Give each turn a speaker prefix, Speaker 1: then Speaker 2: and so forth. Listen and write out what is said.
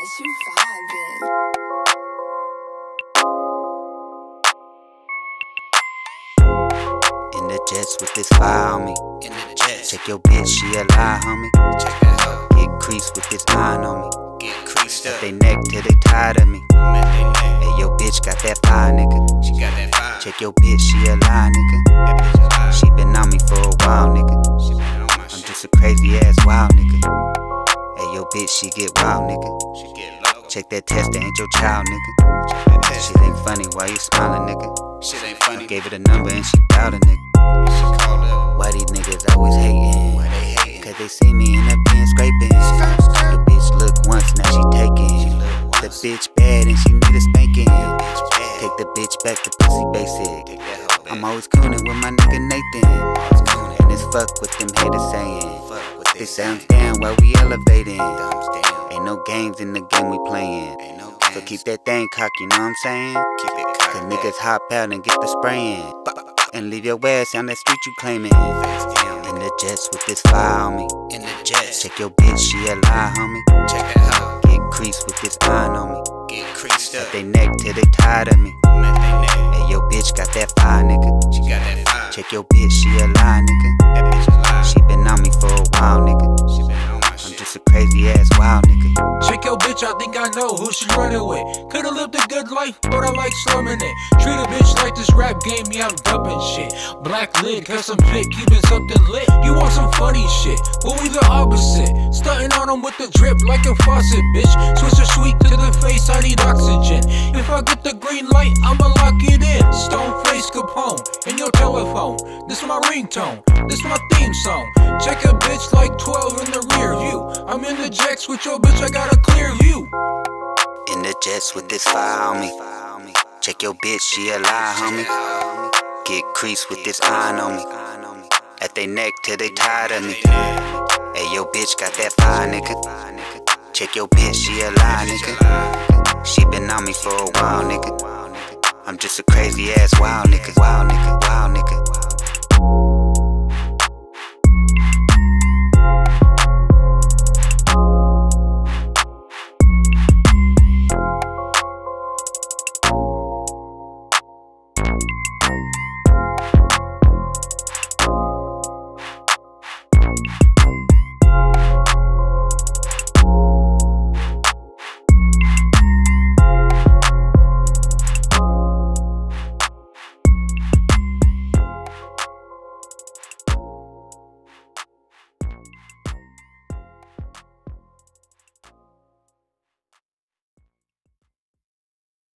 Speaker 1: Jets, you vibing.
Speaker 2: In the Jets with this fire on me.
Speaker 3: In the Jets.
Speaker 2: Check your bitch, she a lie, homie.
Speaker 3: Check that hoe.
Speaker 2: Get creased with this iron on me.
Speaker 3: Get creased up.
Speaker 2: They neck till they tired of me.
Speaker 3: I'm at they neck.
Speaker 2: Hey, your bitch got that fire, nigga.
Speaker 3: She got that fire.
Speaker 2: Check your bitch, she a lie, nigga.
Speaker 3: That bitch is live.
Speaker 2: She been on me for a while, nigga.
Speaker 3: She been on my
Speaker 2: I'm
Speaker 3: shit.
Speaker 2: just a crazy ass wild nigga. Hey, your bitch, she get wild, nigga.
Speaker 3: She get loco.
Speaker 2: Check that test, that ain't your child, nigga.
Speaker 3: Check that test.
Speaker 2: Shit ain't funny, why you smiling, nigga?
Speaker 3: Shit ain't funny.
Speaker 2: I gave it a number and she dialed a nigga.
Speaker 3: She called up.
Speaker 2: Why these niggas always hating?
Speaker 3: Why they hating?
Speaker 2: Cause they see me in that pen scraping. The bitch look once, now she taking. The bitch bad and she need a spanking. Take the bitch back to pussy basic.
Speaker 3: Take that hoe back.
Speaker 2: I'm always cooning with my nigga Nathan. And it's fuck what them haters saying.
Speaker 3: Fuck what they
Speaker 2: They
Speaker 3: saying.
Speaker 2: sounds down while we elevating.
Speaker 3: Thumbs down.
Speaker 2: Ain't no games in the game we playing.
Speaker 3: Ain't no
Speaker 2: So
Speaker 3: games.
Speaker 2: keep that thing cocked, you know what I'm saying?
Speaker 3: Keep it
Speaker 2: Cause
Speaker 3: cocked.
Speaker 2: niggas hop out and get the spraying. And leave your ass on that street you claiming.
Speaker 3: Face down.
Speaker 2: In the Jets with this fire on me.
Speaker 3: In the Jets.
Speaker 2: Check your bitch, she a lie, homie.
Speaker 3: Check that hoe.
Speaker 2: Get creased with this iron on me.
Speaker 3: Get creased up.
Speaker 2: They neck till they tired of me.
Speaker 3: I'm at they neck.
Speaker 2: Hey, your bitch got that fire, nigga.
Speaker 3: She got that fire.
Speaker 2: Check your bitch, she a lie, nigga.
Speaker 3: That bitch is live.
Speaker 2: She been on me for a while, nigga.
Speaker 3: She been on my
Speaker 2: I'm
Speaker 3: shit.
Speaker 2: just a crazy ass wild nigga.
Speaker 4: Check your bitch, I think I know who she running with. Could've lived a good life, but I like slumming it. Treat a bitch like this rap game, yeah, I'm dumping shit. Black lid, cause some chick keeping something lit. You want some funny shit, but we the opposite. Stunting on them with the drip like a faucet, bitch. Switch the sweet to the face, I need oxygen. If I get the green light, I'ma lock it in. Stone face Capone, in your telephone. This my ringtone, this my theme song. Check a bitch like 12 in the rear view. I'm in the Jets with your bitch, I got a clear view.
Speaker 2: In the Jets with this fire on me. Check your bitch, she a lie, homie. Get creased with this iron on me. At they neck till they tired of me. Hey, your bitch got that fire, nigga. Check your bitch, she a lie, nigga. She been on me for a while, nigga. I'm just a crazy ass wild nigga. Wild nigga, wild nigga.